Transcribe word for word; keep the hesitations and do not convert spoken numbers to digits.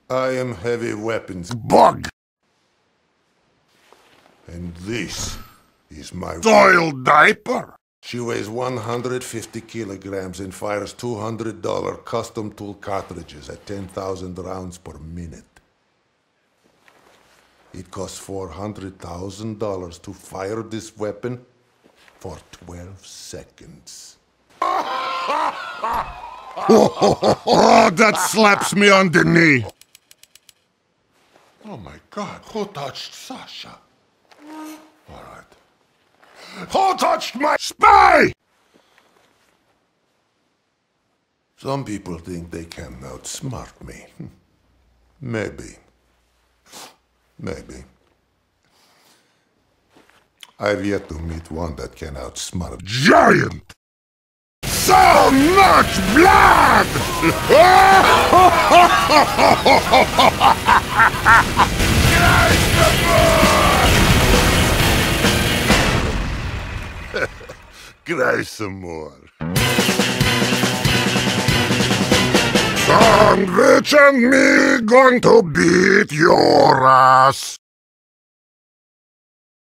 I am heavy weapons. Bug! And this is my Soiled diaper! She weighs one hundred fifty kilograms and fires two hundred dollar custom tool cartridges at ten thousand rounds per minute. It costs four hundred thousand dollars to fire this weapon for twelve seconds. Oh, that slaps me on the knee. Oh my God, who touched Sasha? All right. Who touched my Spy? Some people think they can outsmart me. Maybe. Maybe. I've yet to meet one that can outsmart. Giant! So much blood! Cry some more. Sandwich and me going to beat your ass.